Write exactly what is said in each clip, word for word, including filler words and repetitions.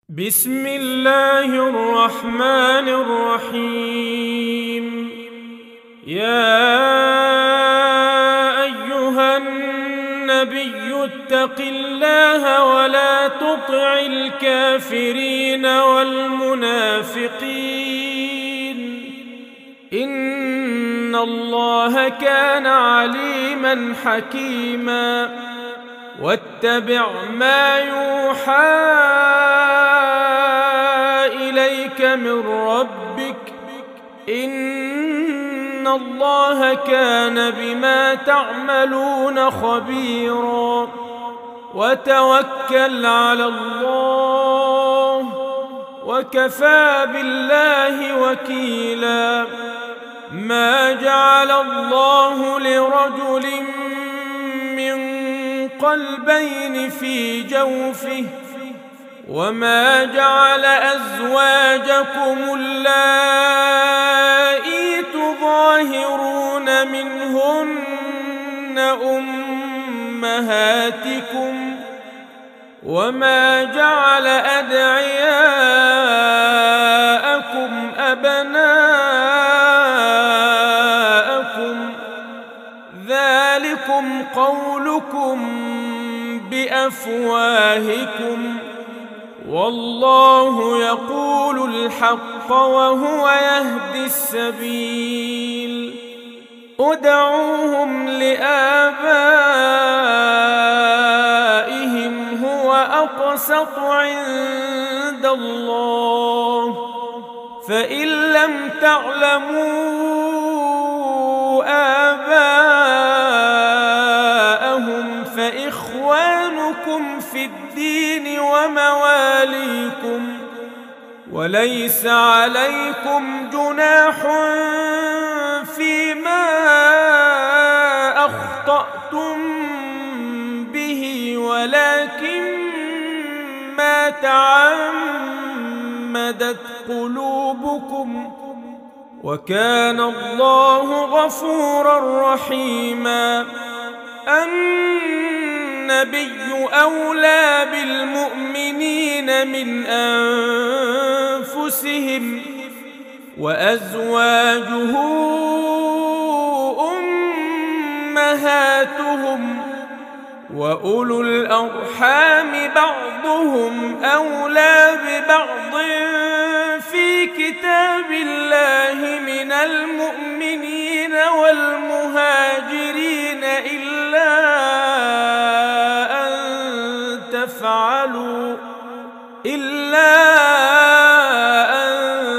بسم الله الرحمن الرحيم. يا أيها النبي اتق الله ولا تطع الكافرين والمنافقين إن الله كان عليما حكيما. واتبع ما يوحى إليك من ربك إن الله كان بما تعملون خبيرا. وتوكل على الله وكفى بالله وكيلا. ما جعل الله لرجل من قلبين في جوفه وما جعل أزواجكم اللائي تظاهرون منهن أمهاتكم وما جعل أدعياءكم أبناءكم ذلكم قولكم بأفواهكم والله يقول الحق وهو يهدي السبيل. ادعوهم لآبائهم هو أقسط عند الله فإن لم تعلموا آباءهم فإخوانكم في الدين ومواليكم وليس عليكم جناح فيما أخطأتم به ولكن ما تعمدت قلوبكم وكان الله غفورا رحيما. النبي أولى بالمؤمنين من أنفسهم وأزواجه أمهاتهم وأولو الأرحام بعضهم أولى ببعض في كتاب الله من المؤمنين والمهاجرين إلا أن تفعلوا إلا أن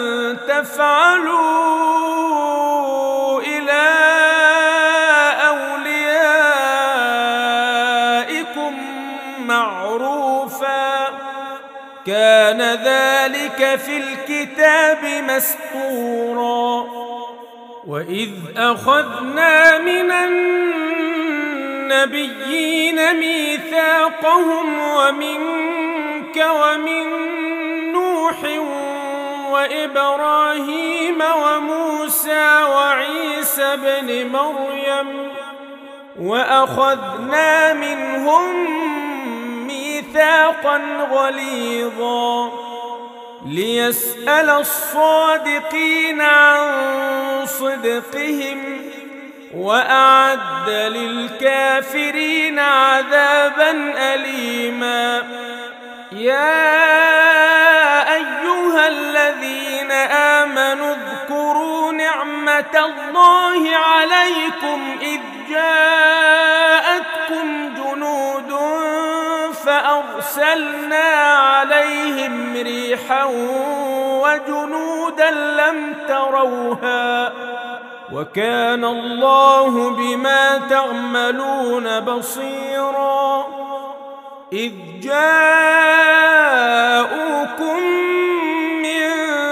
تفعلوا إلى أوليائكم معروفا كان ذلك في الكتاب مسطورا. وإذ أخذنا من النبيين ميثاقهم ومنك ومن نوح وإبراهيم وموسى وعيسى بن مريم وأخذنا منهم ميثاقا غليظا ليسأل الصادقين عن صدقهم وأعد للكافرين عذابا أليما. يا أيها الذين آمنوا اذكروا نعمة الله عليكم إذ جاءتكم جنود فأرسلنا عليهم ريحا وجنودا لم تروها وكان الله بما تعملون بصيرا. إذ جاءوكم من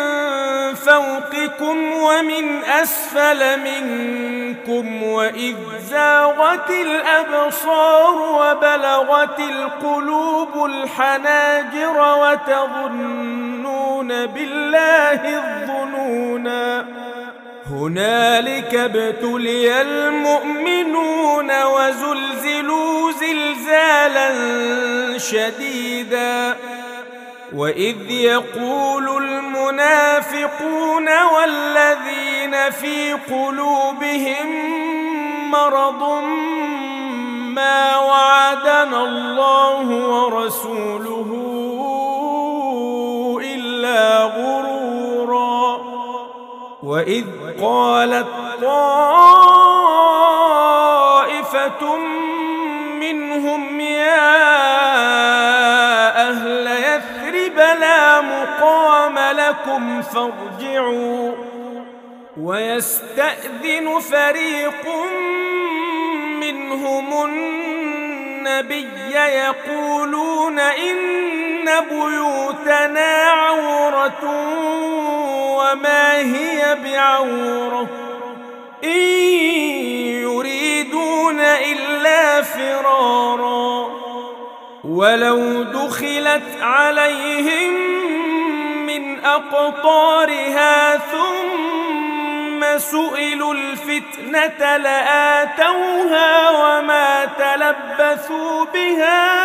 فوقكم ومن أسفل منكم وإذ زاغت الأبصار وبلغت القلوب الحناجر وتظنون بالله الظنونا. هنالك ابتلي المؤمنون وزلزلوا زلزالا شديدا وإذ يقول المنافقون والذين في قلوبهم مرض ما وعدنا الله ورسوله إلا غرورا وإذ قالت طائفة منهم يا أهل يثرب لا مقام لكم فارجعوا ويستأذن فريق منهم النبي يقولون إن بيوتنا عورة وما هي بعورة إن يريدون إلا فرارا ولو دخلت عليهم من أقطارها ثم سئلوا الفتنة لآتوها وما تلبثوا بها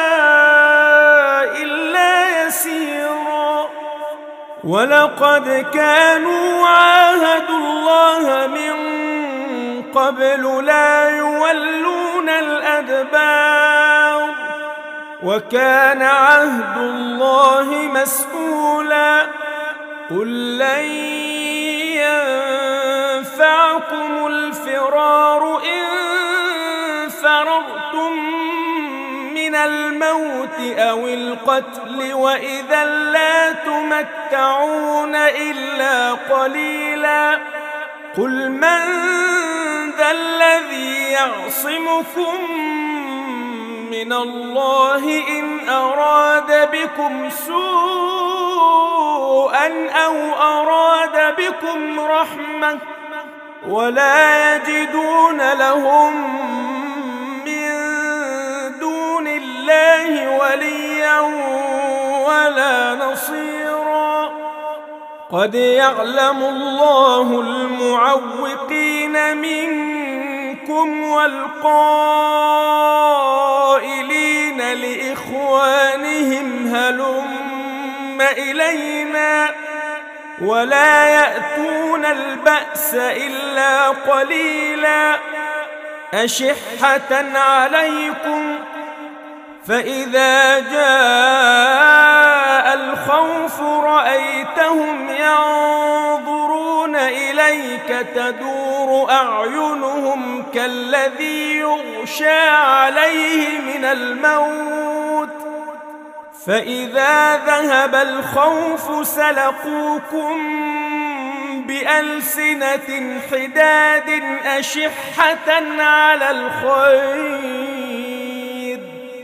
إلا يسيرا ولقد كانوا عاهدوا الله من قبل لا يولون الأدبار وكان عهد الله مسؤولا قل لن ينفعكم الفرار إن فررتم من الموت أو القتل وإذا لا تمتعون إلا قليلا قل من ذا الذي يعصمكم من الله إن أراد بكم سوءا أو أراد بكم رحمة ولا يجدون لهم من دون الله وليا ولا نصيرا قد يعلم الله المعوقين منكم والقائلين لإخوانهم هلم إلينا ولا يأتون البأس إلا قليلا أشحة عليكم فإذا جاء الخوف رأيتهم ينظرون إليك تدور أعينهم كالذي يغشى عليه من الموت فإذا ذهب الخوف سلقوكم بألسنة حداد أشحة على الخير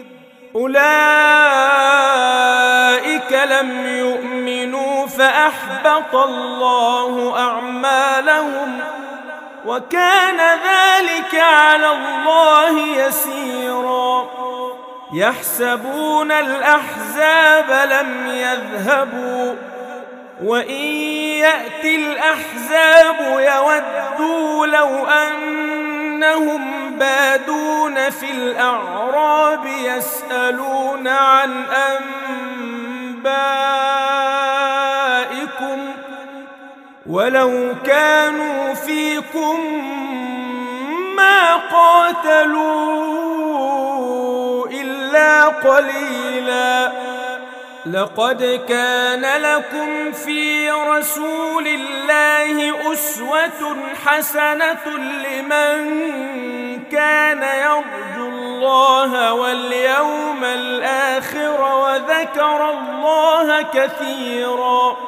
أولئك لم يؤمنوا فأحبط الله أعمالهم وكان ذلك على الله يسيرا يحسبون الأحزاب لم يذهبوا وإن يأتي الأحزاب يودوا لو أنهم بادون في الأعراب يسألون عن أنبائكم ولو كانوا فيكم ما قاتلوا إلا قليلا لقد كان لكم في رسول الله أسوة حسنة لمن كان يرجو الله واليوم الآخر وذكر الله كثيرا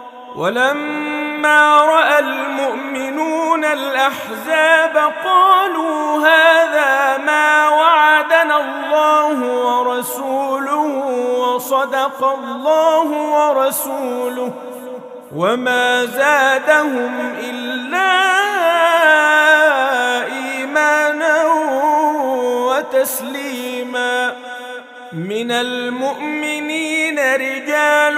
ولما رأى المؤمنون الأحزاب قالوا هذا ما وعدنا الله ورسوله وصدق الله ورسوله وما زادهم إلا إيمانا وتسليما من المؤمنين رجال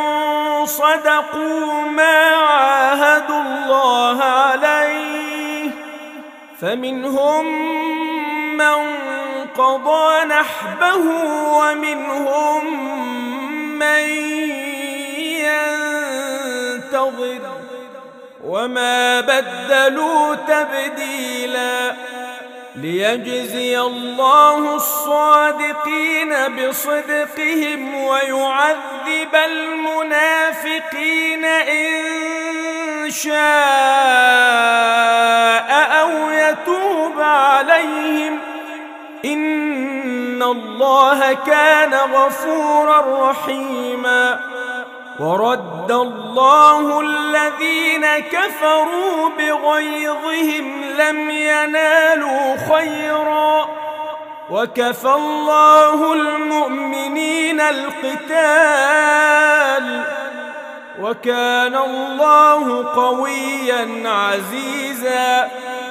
صدقوا ما عاهدوا الله عليه فمنهم من قضى نحبه ومنهم من فانتظر وما بدلوا تبديلا ليجزي الله الصادقين بصدقهم ويعذب المنافقين إن شاء أو يتوب عليهم إن الله كان غفورا رحيما ورد الله الذين كفروا بغيظهم لم ينالوا خيرا وكفى الله المؤمنين القتال وكان الله قويا عزيزا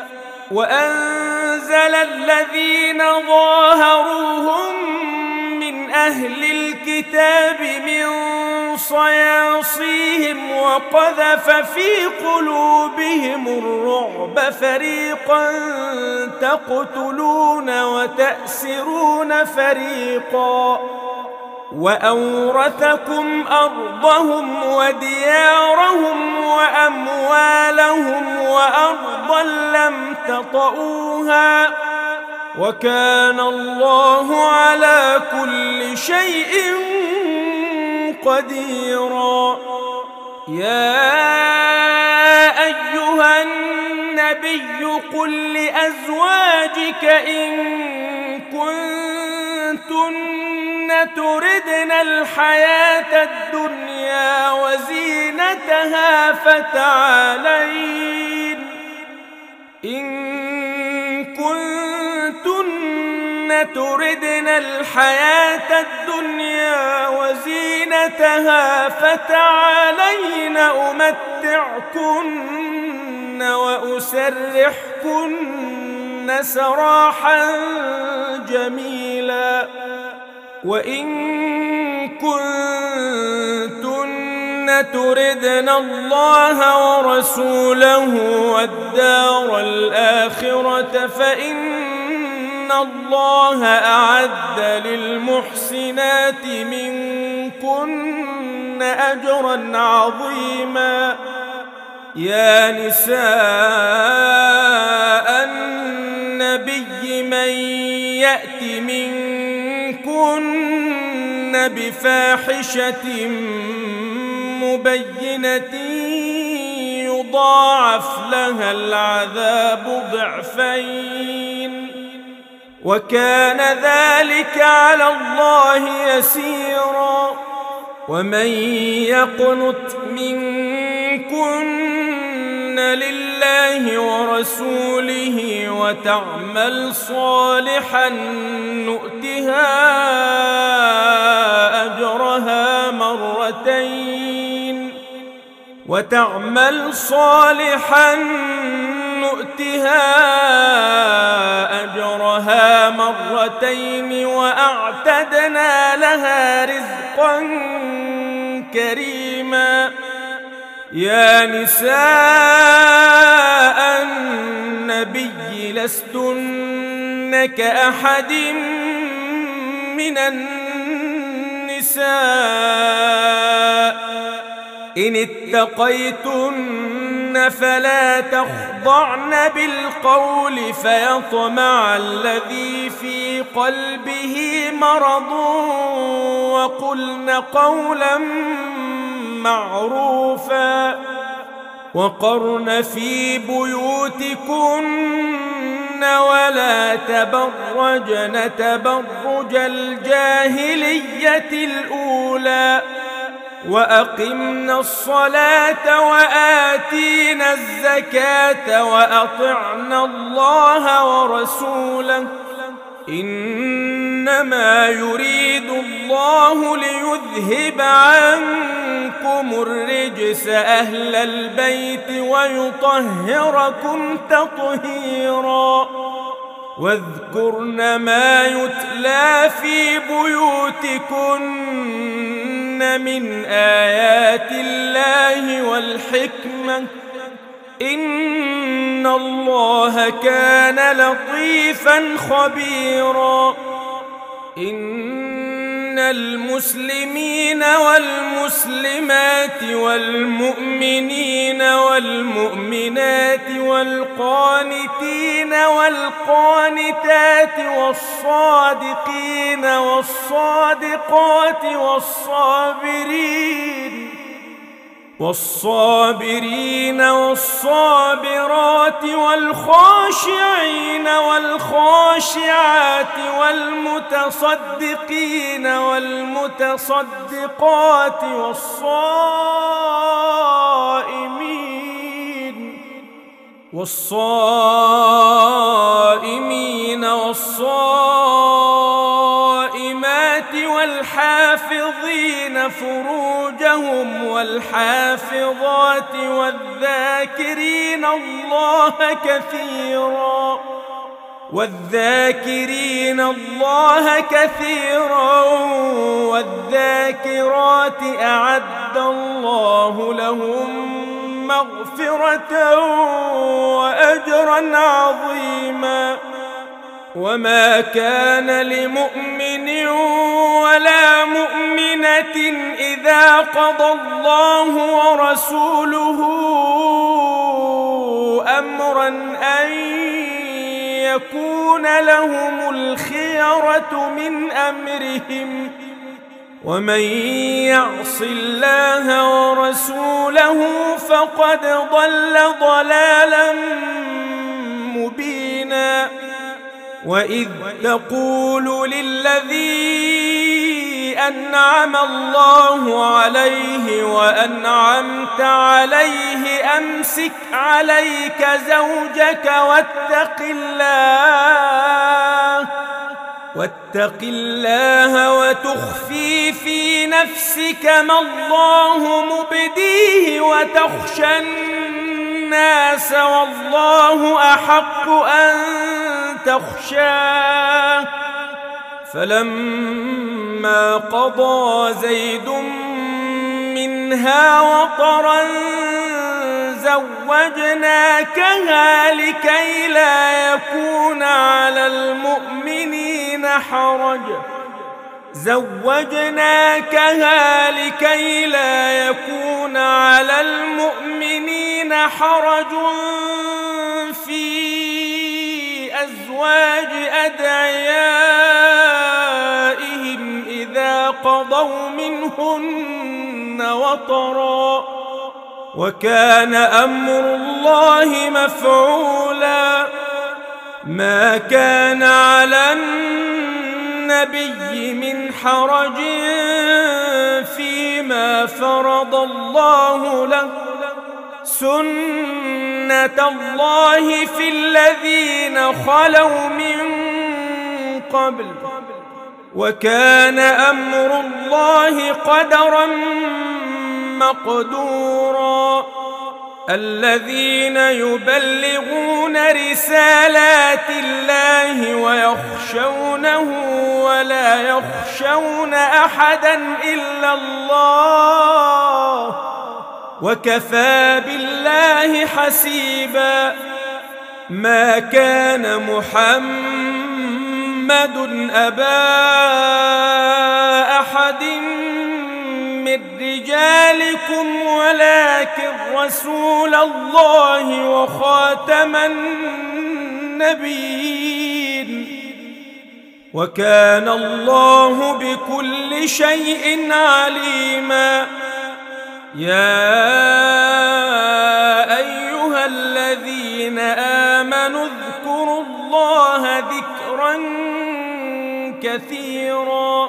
وأنزل الذين ظاهروهم من أهل الكتاب من صياصيهم وقذف في قلوبهم الرعب فريقا تقتلون وتأسرون فريقا وأورثكم أرضهم وديارهم وأموالهم وأرضا لم تطئوها وكان الله على كل شيء قديرا يا أيها النبي قل لأزواجك إن كنتن تردن الحياة الدنيا وزينتها فتعالين إن كنتن تردن الحياة الدنيا وزينتها فتعالين أمتعكن وأسرحكن سراحا جميلا وإن كنتن تردن الله ورسوله والدار الآخرة فإن الله أعد للمحسنات منكن أجرا عظيما يا نساء النبي من يأت منكن بفاحشة مبينة يضاعف لها العذاب ضعفين وكان ذلك على الله يسيرا ومن يقنت منكن لله ورسوله وتعمل صالحا نؤتها أجرها مرتين وتعمل صالحا نؤتها أجرها مرتين وأعتدنا لها رزقا كريما يا نساء النبي لستن كأحد من النساء إن اتقيتن فلا تخضعن بالقول فيطمع الذي في قلبه مرض وقلن قولا معروفا وقرن في بيوتكن ولا تبرجن تبرج الجاهلية الأولى وأقمنا الصلاة وآتينا الزكاة وأطعنا الله ورسوله إنما يريد الله ليذهب عنكم الرجس أهل البيت ويطهركم تطهيرا واذكرن ما يتلى في بيوتكن من آيات الله والحكمة إن الله كان لطيفا خبيرا إن المسلمين والمسلمات والمؤمنين والمؤمنات والقانتين والقانتات والصادقين والصادقات والصابرين والصابرين والصابرات والخاشعين والخاشعات والمتصدقين والمتصدقات والصائمين والصائمين والصائمات والحافظين فروجهم والحافظات والذاكرين الله كثيرا والذاكرين الله كثيرا والذاكرات أعد الله لهم مغفرة وأجرا عظيما. وما كان لمؤمن ولا مؤمنة إذا قضى الله ورسوله أمرا أن يكون لهم الخيرة من أمرهم ومن يعص الله ورسوله فقد ضل ضلالا مبينا. وإذ تقول للذي أنعم الله عليه وأنعمت عليه أمسك عليك زوجك واتق الله واتق الله وتخفي في نفسك ما الله مبديه وتخشى الناس والله أحق أن تخشاه. فلما قضى زيد منها وطرا زوجناكها لكي لا يكون على المؤمنين حرج زوجناكها لكي لا يكون على المؤمنين حرج في أزواج أدعيائهم إذا قضوا منهن وطرا وكان أمر الله مفعولا. ما كان على النبي من حرج فيما فرض الله له سنة الله في الذين خلوا من قبل وكان أمر الله قدرا مقدورا. الذين يبلغون رسالات الله ويخشونه ولا يخشون أحدا إلا الله وكفى بالله حسيبا. ما كان محمد أبا أحد من رجالكم ولكن رسول الله وخاتم النبيين وكان الله بكل شيء عليما. يا أيها الذين آمنوا اذكروا الله ذكرا كثيرا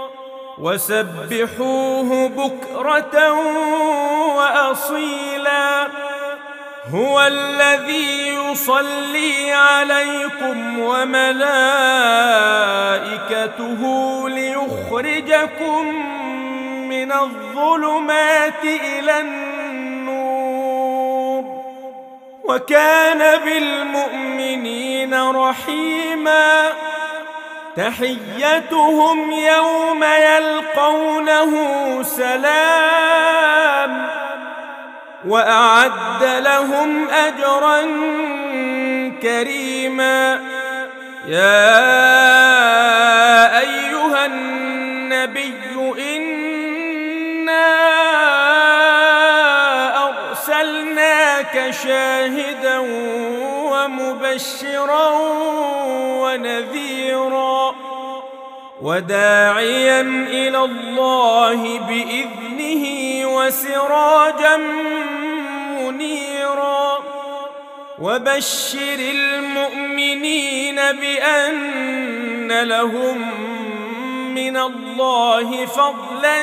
وسبحوه بكرة وأصيلا. هو الذي يصلي عليكم وملائكته ليخرجكم من الظلمات إلى النور وكان بالمؤمنين رحيما. تحيتهم يوم يلقونه سلام وأعد لهم أجرا كريما. يا أيها النبي النبي إنا أرسلناك شاهدا ومبشرا ونذيرا وداعيا إلى الله بإذنه وسراجا منيرا وبشر المؤمنين بأن لهم من الله فضلا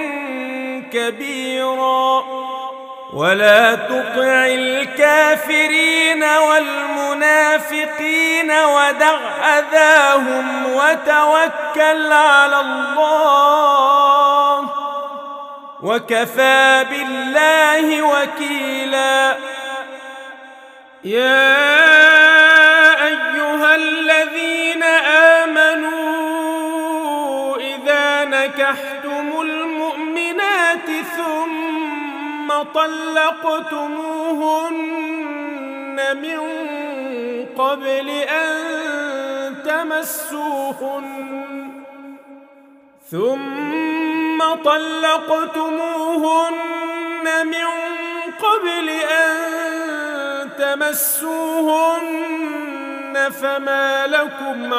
كبيرا ولا تطع الكافرين والمنافقين ودع أذاهم وتوكل على الله وكفى بالله وكيلا. يا أيها الذين آمنوا إذا نكحتم المؤمنات ثم طلقتموهن من قبل أن تمسوهن ثم طلقتموهن من قبل أن تمسوهن فما لكم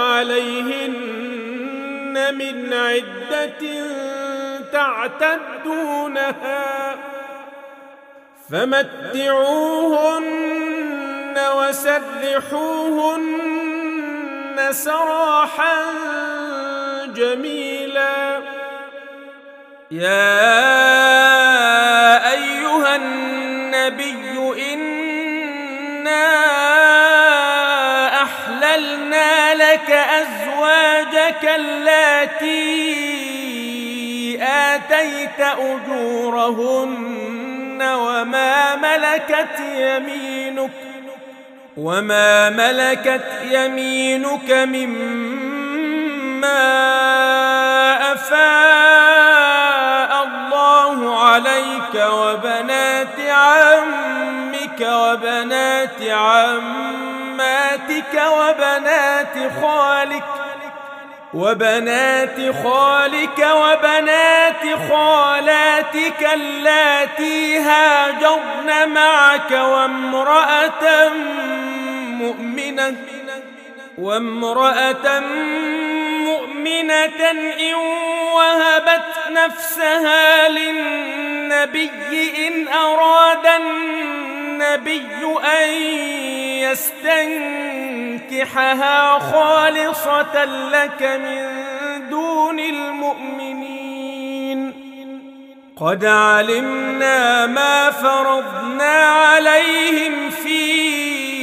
عليهن من عدة تعتدونها فمتعوهن وسرحوهن سراحا جميلا. يا أيها النبي إنا أحللنا لك أزواجك اللاتي آتيت أجورهن وما ملكت يمينك وما ملكت يمينك مما أفاء الله عليك وبنات عمك وبنات عماتك وبنات خالك وبنات خالك وبنات خالاتك اللاتي هاجرن معك وامرأة مؤمنة وامرأة مؤمنة إن وهبت نفسها للنبي إن أراد النبي أن يستنكحها خالصة لك من دون المؤمنين. قد علمنا ما فرضنا عليهم في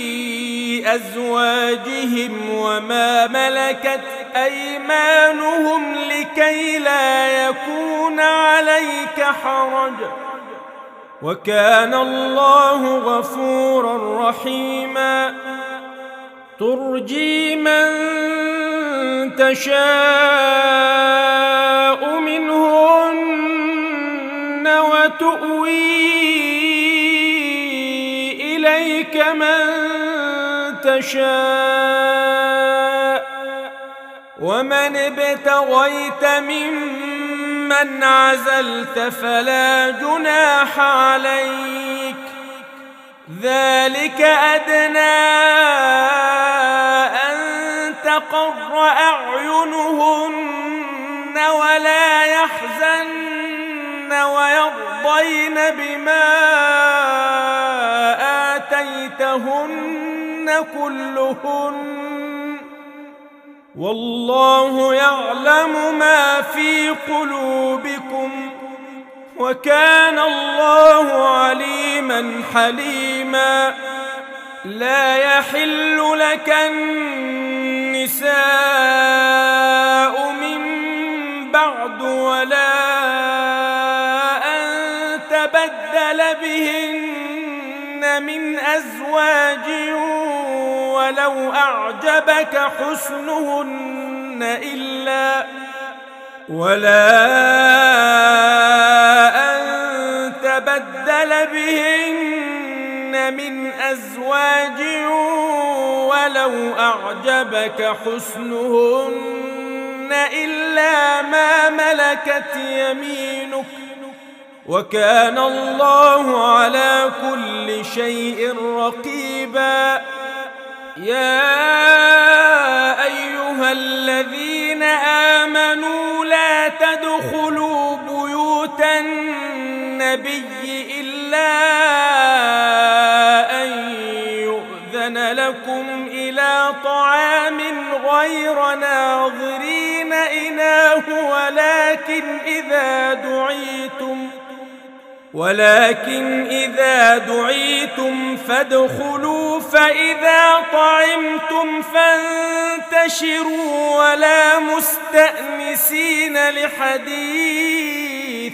أزواجهم وما ملكت أيمانهم لكي لا يكون عليك حرج وكان الله غفورا رحيما. ترجي من تشاء منهن وتؤوي إليك من تشاء ومن ابتغيت ممن عزلت فلا جناح عليك ذلك أدنى أن تقر أعينهن ولا يحزن ويرضين بما آتيتهن كلهن والله يعلم ما في قلوبكم وكان الله عليما حليما. لا يحل لك النساء من بعد ولا أن تبدل بهن من أزواج ولو أعجبك حسنهن إلا ولا أن تبدل بهن من أزواج ولو أعجبك حسنهن إلا ما ملكت يمينك وكان الله على كل شيء رقيبا. يا أيها الذين آمنوا لا تدخلوا بيوت النبي إلا أن يؤذن لكم إلى طعام غير ناظرين إناه ولكن إذا دعيتم ولكن إذا دعيتم فادخلوا فإذا طعمتم فانتشروا ولا مستأنسين لحديث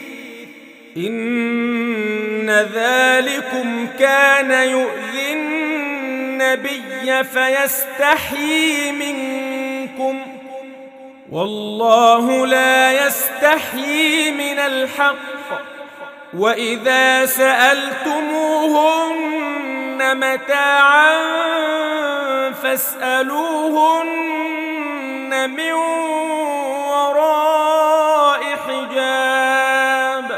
إن ذلكم كان يؤذي النبي فيستحيي منكم والله لا يستحيي من الحق. وإذا سألتموهن متاعا فاسألوهن من وراء حجاب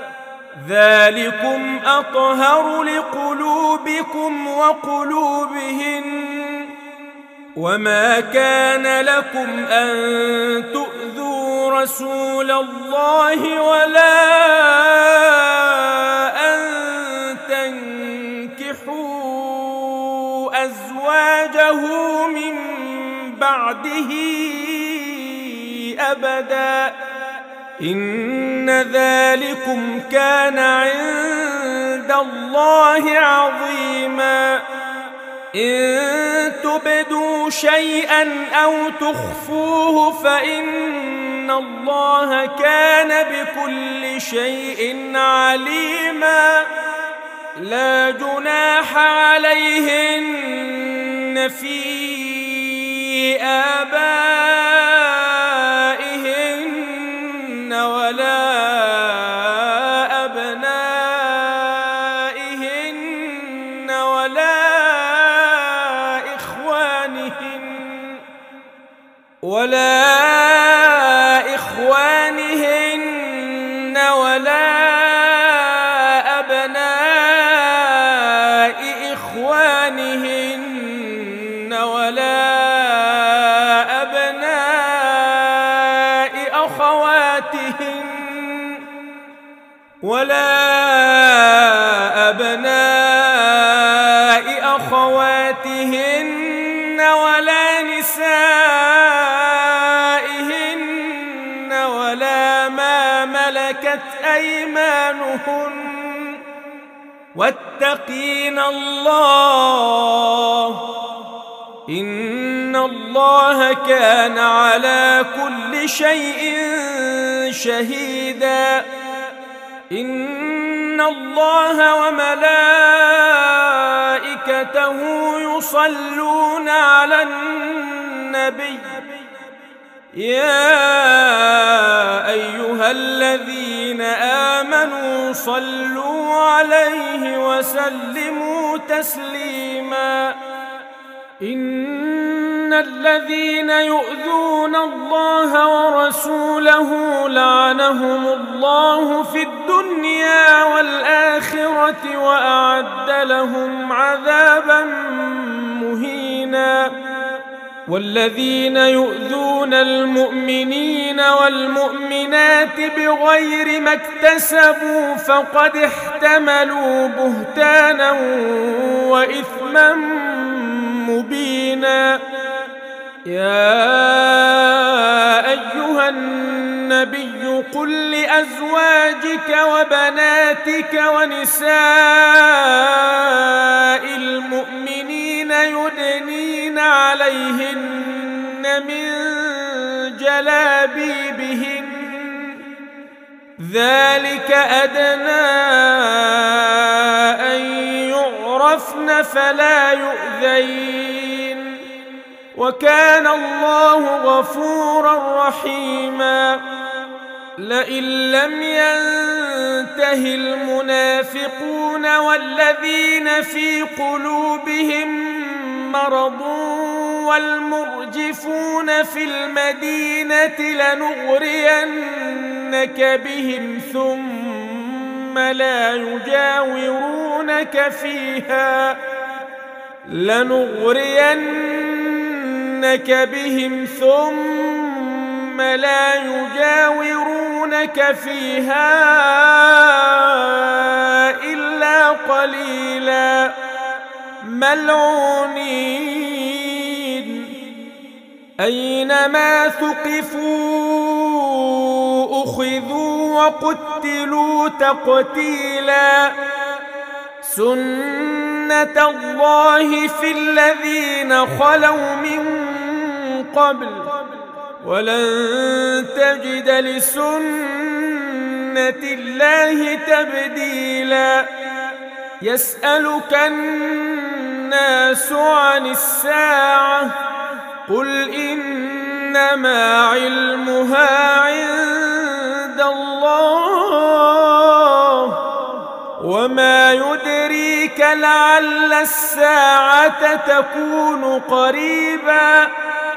ذلكم أطهر لقلوبكم وقلوبهن. وما كان لكم أن تؤذوا رسول الله ولا أن تنكحوا أزواجه من بعده أبدا إن ذلكم كان عند الله عظيما. إن تبدوا شيئا أو تخفوه فإن الله كان بكل شيء عليما. لا جناح عليهن في آبائهن ولا أبنائهن ولا ولا إخوانهن ولا أبناء إخوانهن ولا أبناء أخواتهن ولا أبناء أخواتهن ولا نسائهن ولا ما ملكت أيمانهن واتقين الله إن الله كان على كل شيء شهيدا. إن الله وملائكته يصلون على النبي يا أيها الذين آمنوا صلوا عليه وسلموا تسليما. إن الذين يؤذون الله ورسوله لعنهم الله في الدنيا والآخرة وأعد لهم عذابا مهينا. والذين يؤذون المؤمنين والمؤمنات بغير ما اكتسبوا فقد احتملوا بهتانا وإثما مبينا. يا أيها النبي قل لأزواجك وبناتك ونساء المؤمنين يدنين عليهن من جلابيبهن ذلك أدنى أن يعرفن فلا يؤذين وكان الله غفورا رحيما. لئن لم ينته المنافقون والذين في قلوبهم مرض والمرجفون في المدينة لنغرينك بهم ثم لا يجاورونك فيها لنغرينك بهم ثم لا يجاورونك فيها إلا قليلا ملعونين أينما ثقفوا أخذوا وقتلوا تقتيلا سنة الله في الذين خلوا من قبل ولن تجد لسنة الله تبديلا يسألك الناس عن الساعة قل إنما علمها عند الله وما يدريك لعل الساعة تكون قريبا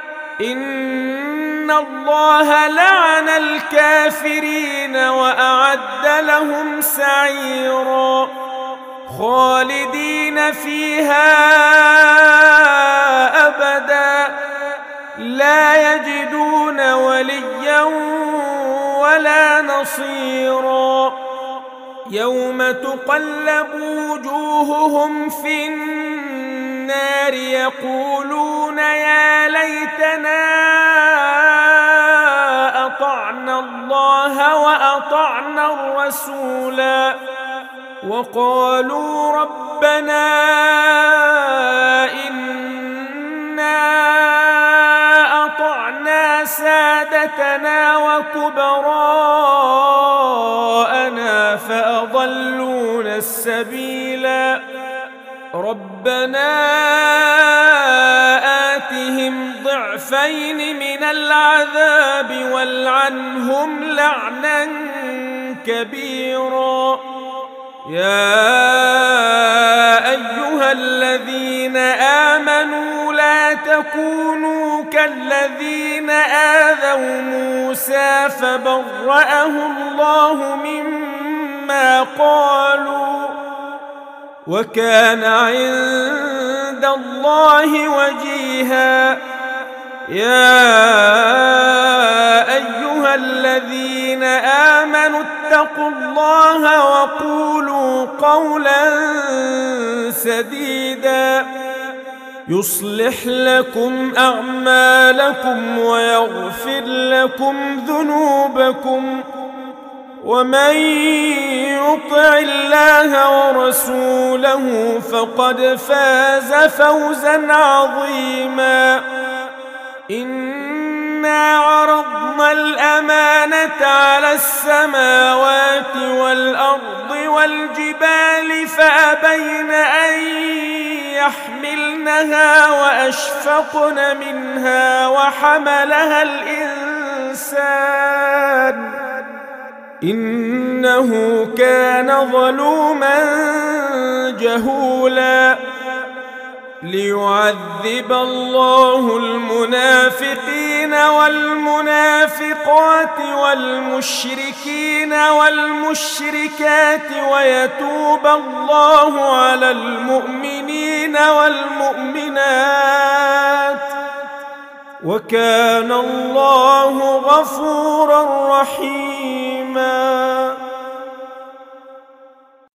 إن الله لعن الكافرين وأعد لهم سعيرا خالدين فيها أبدا لا يجدون وليا ولا نصيرا يوم تقلب وجوههم في النار يقولون يا ليتنا أطعنا الله وأطعنا الرسولا وقالوا ربنا إنا أطعنا سادتنا وكبراءنا فأضلونا السبيلا ربنا آتهم ضعفين من العذاب والعنهم لعنا كبيرا يا أيها الذين آمنوا لا تكونوا كالذين آذوا موسى فبرأه الله مما قالوا وكان عند الله وجيها يا أيها الذين آمنوا اتقوا الله وقولوا قولا سديدا يصلح لكم أعمالكم ويغفر لكم ذنوبكم ومن يطع الله ورسوله فقد فاز فوزا عظيما إنا عرضنا الأمانة على السماوات والأرض والجبال فأبين أن يحملنها وأشفقن منها وحملها الإنسان إنه كان ظلوما جهولا ليعذب الله المنافقين والمنافقات والمشركين والمشركات ويتوب الله على المؤمنين والمؤمنات وكان الله غفورا رحيما